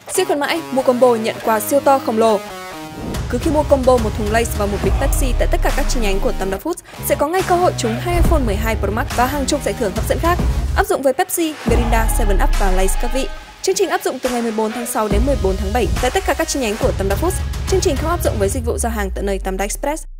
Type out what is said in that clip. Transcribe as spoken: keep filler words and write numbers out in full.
Siêu khuyến mãi, mua combo nhận quà siêu to khổng lồ. Cứ khi mua combo một thùng Lay's và một bịch Pepsi tại tất cả các chi nhánh của Tam Đa Foods sẽ có ngay cơ hội trúng hai iPhone mười hai Pro Max và hàng chục giải thưởng hấp dẫn khác. Áp dụng với Pepsi, Mirinda, seven up và Lay's các vị. Chương trình áp dụng từ ngày mười bốn tháng sáu đến mười bốn tháng bảy tại tất cả các chi nhánh của Tam Đa Foods. Chương trình không áp dụng với dịch vụ giao hàng tận nơi Tam Đa Express.